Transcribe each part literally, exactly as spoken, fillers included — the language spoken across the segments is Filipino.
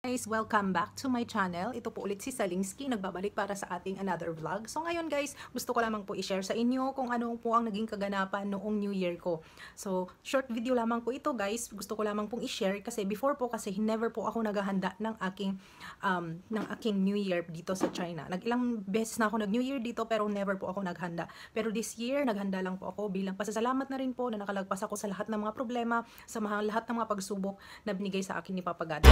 Guys, welcome back to my channel. Ito po ulit si Salingsky, nagbabalik para sa ating another vlog. So ngayon guys, gusto ko lamang po i-share sa inyo kung ano po ang naging kaganapan noong New Year ko. So, short video lamang po ito guys. Gusto ko lamang pong i-share kasi before po kasi never po ako naghahanda ng aking um, ng aking New Year dito sa China. Nag-ilang beses na ako nag-New Year dito pero never po ako naghanda. Pero this year, naghanda lang po ako bilang pasasalamat na rin po na nakalagpas ako sa lahat ng mga problema, sa mga, lahat ng mga pagsubok na binigay sa akin ni Papa God.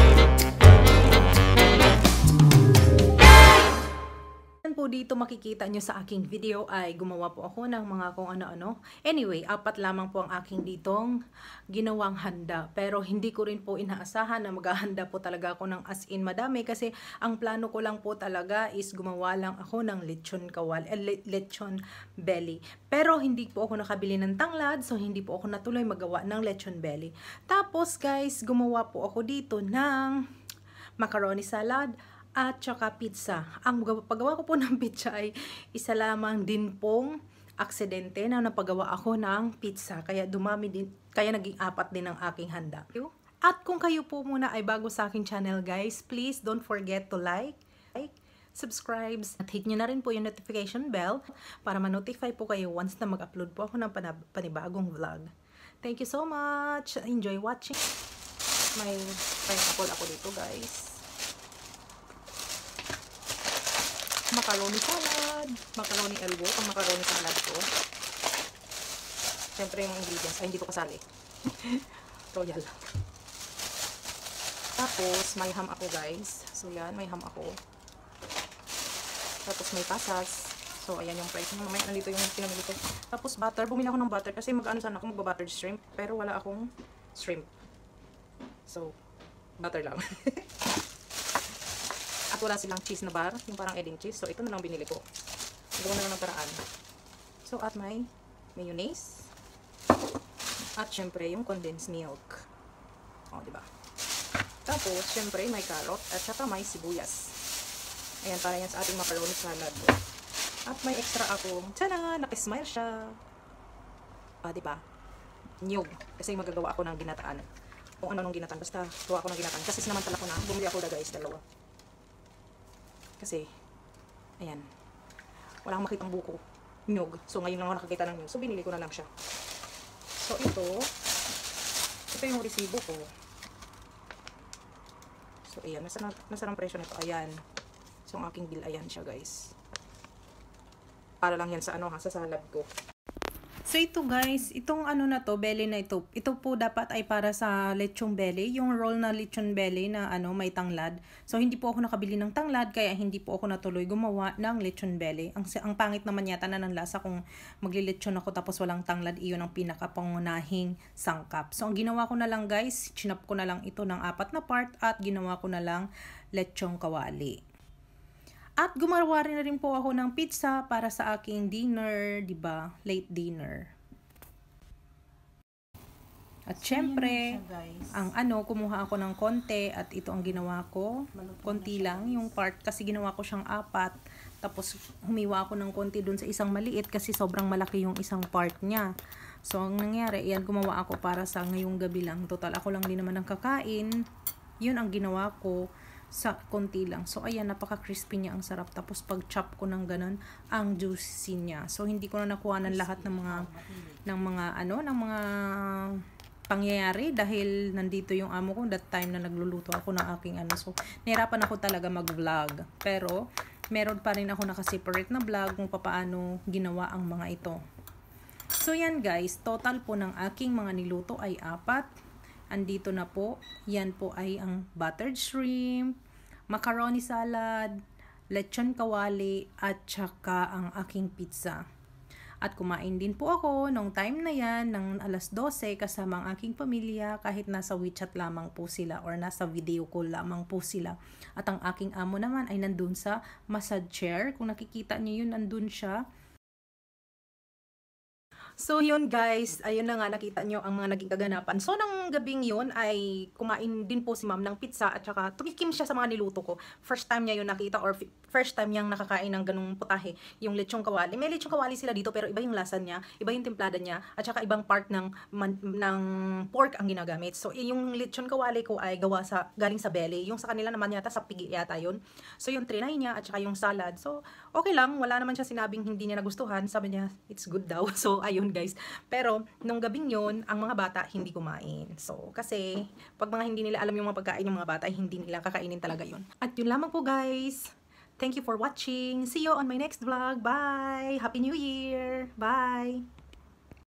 Po dito makikita nyo sa aking video ay gumawa po ako ng mga kung ano-ano. Anyway, apat lamang po ang aking ditong ginawang handa. Pero hindi ko rin po inaasahan na maghahanda po talaga ako ng as in madami kasi ang plano ko lang po talaga is gumawa lang ako ng lechon kawal, eh, lechon belly. Pero hindi po ako nakabili ng tanglad, so hindi po ako natuloy magawa ng lechon belly. Tapos guys, gumawa po ako dito ng macaroni salad at saka pizza. Ang paggawa ko po ng pizza ay isa lamang din pong aksidente na napagawa ako ng pizza. Kaya dumami din, kaya naging apat din ang aking handa. At kung kayo po muna ay bago sa aking channel guys, please don't forget to like, like, subscribe, at hit nyo na rin po yung notification bell para ma-notify po kayo once na mag-upload po ako ng panibagong vlog. Thank you so much! Enjoy watching! May pineapple ako dito guys. Macaroni salad, macaroni elbow, ang macaroni salad ko. Siyempre yung ingredients, ay hindi ko kasali. Royal. Tapos may ham ako guys. So yan, may ham ako. Tapos may pasas. So ayan yung price. Mamaya nandito yung pinamili ko. Tapos butter, bumili ako ng butter kasi mag-ano sana ako, magba-buttered shrimp. Pero wala akong shrimp. So, butter lang. At wala silang cheese na bar, yung parang Edding cheese. So, ito na lang binili ko. Gawa na lang ng paraan. So, at may mayonnaise. At syempre, yung condensed milk. O, diba? Tapos, syempre, may carrot. At saka may sibuyas. Ayan, para yan sa ating macaroni salad. At may extra akong, tada! Nakismile siya. Ah, diba? Nyug. Kasi magagawa ako ng ginataan. Kung ano nung ginataan. Basta, gawa ako ng ginataan. Kasi sinamantala ko na. Bumili ako na guys, dalawa. Kasi, ayan, wala akong makitang buko, nyug. So, ngayon lang ako nakakita ng nyug. So, binili ko na lang siya. So, ito, ito yung resibo ko. So, ayan, nasa, nasa ng presyo nito. Ayan. So, ang aking bill, ayan siya, guys. Para lang yan sa ano ha, sa salad ko. So ito guys, itong ano na to, belly na ito, ito po dapat ay para sa lechong belly, yung roll na lechon belly na ano, may tanglad. So hindi po ako nakabili ng tanglad, kaya hindi po ako natuloy gumawa ng lechon belly. Ang, ang pangit naman yata na ng lasa kung maglilechon ako tapos walang tanglad, iyon ang pinakapangunahing sangkap. So ang ginawa ko na lang guys, chinap ko na lang ito ng apat na part at ginawa ko na lang lechong kawali. At gumawa rin na rin po ako ng pizza para sa aking dinner, 'di ba? Late dinner. At so, syempre, ang ano, kumuha ako ng konti at ito ang ginawa ko. Konti lang yung part kasi ginawa ko siyang apat. Tapos humiwa ako ng konti dun sa isang maliit kasi sobrang malaki yung isang part niya. So ang nangyari, iyan gumawa ako para sa ngayong gabi lang. Total ako lang din naman ang kakain. Yun ang ginawa ko sa konti lang. So ayan, napaka-crispy niya, ang sarap. Tapos pag chop ko ng ganun, ang juicy niya. So hindi ko na nakuha ng lahat ng mga ng mga ano, ng mga pangyayari dahil nandito yung amo ko that time na nagluluto ako ng aking ano. So nahirapan ako talaga mag-vlog. Pero meron pa rin ako naka-separate na vlog kung paano ginawa ang mga ito. So yan guys, total po ng aking mga niluto ay apat. Andito na po, yan po ay ang buttered shrimp, macaroni salad, lechon kawali, at saka ang aking pizza. At kumain din po ako nung time na yan ng alas dose kasama ang aking pamilya kahit nasa WeChat lamang po sila or nasa video call lamang po sila. At ang aking amo naman ay nandun sa massage chair. Kung nakikita niyo yun, nandun siya. So yun guys, ayun na nga, nakita nyo ang mga naging kaganapan. So nang gabing yun ay kumain din po si ma'am ng pizza at saka tumikim siya sa mga niluto ko. First time niya yun nakita or first time niyang nakakain ng ganung putahe, yung lechong kawali. May lechong kawali sila dito pero iba yung lasa niya, iba yung timplada niya at saka ibang part ng man, ng pork ang ginagamit. So yung lechon kawali ko ay gawa sa galing sa belly. Yung sa kanila naman yata sa pigi yata yun. So yung trinay niya at saka yung salad. So okay lang, wala naman siya sinabing hindi niya nagustuhan. Sabi niya it's good daw. So ayun guys. Pero, nung gabing yun, ang mga bata hindi kumain. So, kasi, pag mga hindi nila alam yung mga pagkain ng mga bata, hindi nila kakainin talaga yun. At yun lamang po guys. Thank you for watching. See you on my next vlog. Bye! Happy New Year! Bye!